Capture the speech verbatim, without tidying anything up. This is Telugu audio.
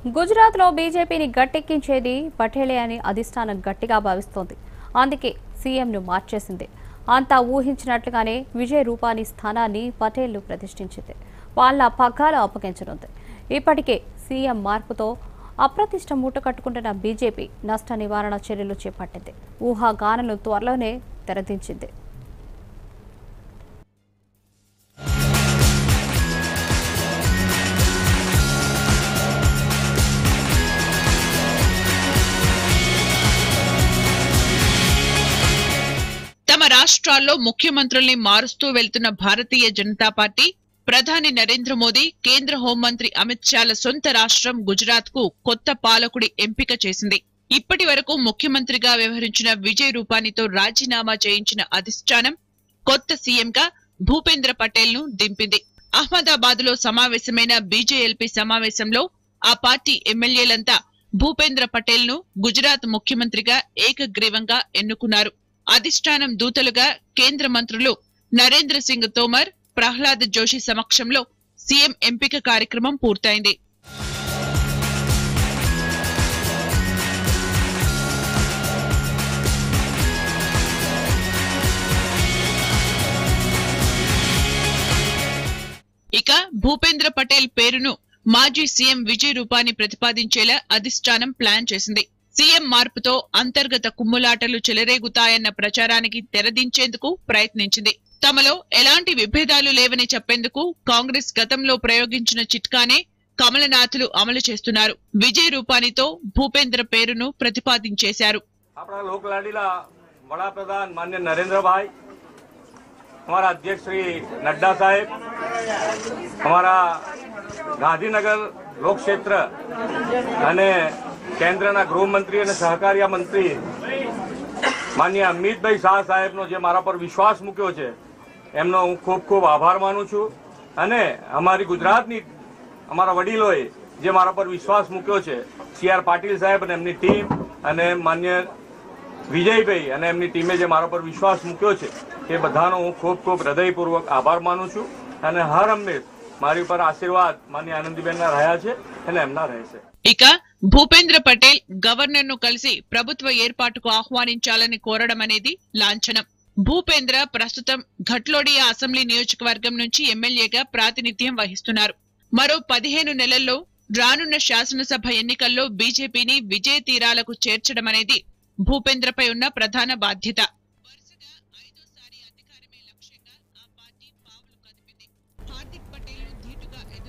గుజరాత్ లో బీజేపీని గట్టెక్కించేది పటేలే అని అధిష్టానం గట్టిగా భావిస్తోంది. అందుకే సీఎంను మార్చేసింది. అంతా ఊహించినట్లుగానే విజయ్ రూపానీ స్థానాన్ని పటేల్ను ప్రతిష్ఠించింది. వాళ్ళ పగ్గాలు అప్పగించనుంది. ఇప్పటికే సీఎం మార్పుతో అప్రతిష్ట మూట కట్టుకుంటున్న బీజేపీ నష్ట నివారణ చర్యలు చేపట్టింది. ఊహాగానాలు త్వరలోనే తెరదించింది. తమ రాష్ట్రాల్లో ముఖ్యమంత్రుల్ని మారుస్తూ వెళ్తున్న భారతీయ జనతా పార్టీ ప్రధాని నరేంద్ర మోదీ, కేంద్ర హోంమంత్రి అమిత్ షాల సొంత రాష్ట్రం గుజరాత్ కు కొత్త పాలకుడి ఎంపిక చేసింది. ఇప్పటి వరకు ముఖ్యమంత్రిగా వ్యవహరించిన విజయ్ రూపానీతో రాజీనామా చేయించిన అధిష్టానం కొత్త సీఎంగా భూపేంద్ర పటేల్ ను దింపింది. అహ్మదాబాద్ లో సమావేశమైన బీజేఎల్పీ సమావేశంలో ఆ పార్టీ ఎమ్మెల్యేలంతా భూపేంద్ర పటేల్ ను గుజరాత్ ముఖ్యమంత్రిగా ఏకగ్రీవంగా ఎన్నుకున్నారు. అధిష్టానం దూతలుగా కేంద్ర మంత్రులు నరేంద్ర సింగ్ తోమర్, ప్రహ్లాద్ జోషి సమక్షంలో సీఎం ఎంపిక కార్యక్రమం పూర్తయింది. ఇక భూపేంద్ర పటేల్ పేరును మాజీ సీఎం విజయ్ రూపానీ ప్రతిపాదించేలా అధిష్టానం ప్లాన్ చేసింది. సీఎం మార్పుతో అంతర్గత కుమ్ములాటలు చెలరేగుతాయన్న ప్రచారానికి తెరదించేందుకు ప్రయత్నించింది. తమలో ఎలాంటి విభేదాలు లేవని చెప్పేందుకు కాంగ్రెస్ గతంలో ప్రయోగించిన చిట్కానే కమలనాథులు అమలు చేస్తున్నారు. విజయ్ రూపానీతో భూపేంద్ర పేరును ప్రతిపాదించేశారు. हमारा अध्यक्ष श्री नड्डा साहेब, हमारा गांधीनगर लोक क्षेत्र અને કેન્દ્રના ગૃહમંત્રી અને સહકારિતા મંત્રી માનનીય અમિતભાઈ શાહ સાહેબનો જે મારા પર વિશ્વાસ મૂક્યો છે એમનો હું ખૂબ ખૂબ આભાર માનું છું. અને અમારી ગુજરાતની અમારા વડીલોએ જે મારા પર વિશ્વાસ મૂક્યો છે, સી આર પાટીલ સાહેબ અને એમની ટીમ અને માન્ય વિજયભાઈ અને એમની ટીમે જે મારા પર વિશ્વાસ મૂક્યો છે એ બધાનો હું ખૂબ ખૂબ હૃદયપૂર્વક આભાર માનું છું. અને હર હંમેશ મારી ઉપર આશીર્વાદ માનનીય આનંદીબેનના રહ્યા છે અને એમના રહેશે. ఇక భూపేంద్ర పటేల్ గవర్నర్ ను కలిసి ప్రభుత్వ ఏర్పాటుకు ఆహ్వానించాలని కోరడం అనేది లాంఛనం. భూపేంద్ర ప్రస్తుతం ఘట్లోడియా అసెంబ్లీ నియోజకవర్గం నుంచి ఎమ్మెల్యేగా ప్రాతినిధ్యం వహిస్తున్నారు. మరో పదిహేను నెలల్లో రానున్న శాసనసభ ఎన్నికల్లో బీజేపీని విజయ తీరాలకు చేర్చడం అనేది భూపేంద్రపై ఉన్న ప్రధాన బాధ్యత.